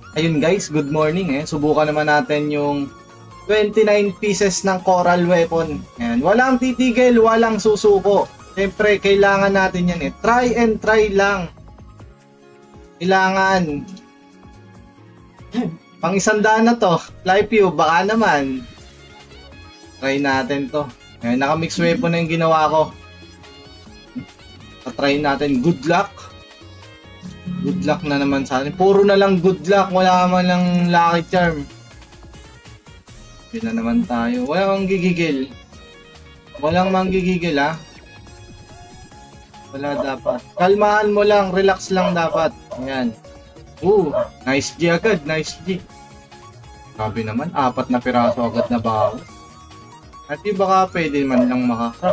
Ayun guys, good morning Subukan naman natin yung 29 pieces ng coral weapon. Ayan, walang titigil, walang susuko. Siyempre, kailangan natin yan Try and try lang. Kailangan. Pang 100 na to. Live view, baka naman. Try natin to. Ayan, naka-mix weapon na yung ginawa ko. Try natin. Good luck. Good luck na naman sa atin. Puro na lang good luck. Wala man lang lucky charm. Yun na naman tayo. Walang gigigil. Walang manggigigil ha. Wala dapat. Kalmahan mo lang. Relax lang dapat. Ayan. Nice G agad. Nice G. Sabi naman. 4 na piraso agad na bawas. At di baka pwede man lang makakrap.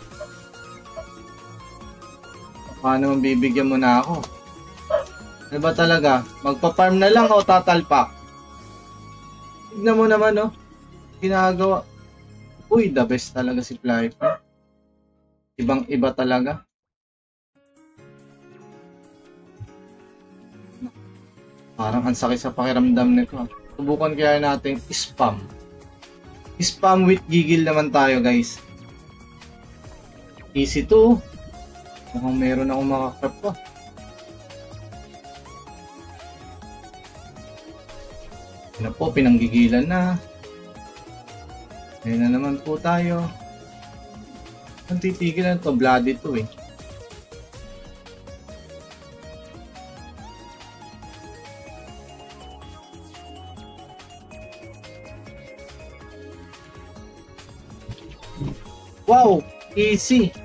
Paano bibigyan mo na ako? Ano ba talaga? Magpa-farm na lang o tatalpak? Tignan mo naman ginagawa. Uy, the best talaga si Flyper. Ibang iba talaga. Parang ang sakit sa pakiramdam nito. Subukan kaya natin spam. Spam with gigil naman tayo guys. Easy to. Mukhang meron akong makakrap pa. Yan po, pinanggigilan na. Ayan na naman po tayo. Ang titigilan to, bloody to Wow! Easy!